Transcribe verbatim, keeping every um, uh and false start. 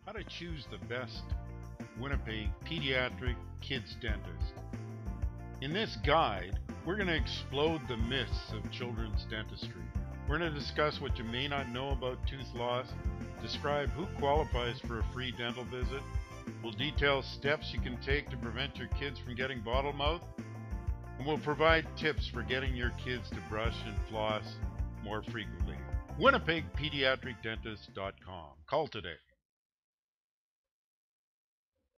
How to choose the best Winnipeg pediatric kids dentist. In this guide, we're going to explode the myths of children's dentistry. We're going to discuss what you may not know about tooth loss, describe who qualifies for a free dental visit. We'll detail steps you can take to prevent your kids from getting bottle mouth, and we'll provide tips for getting your kids to brush and floss more frequently. Winnipeg Pediatric Dentist dot com. Call today.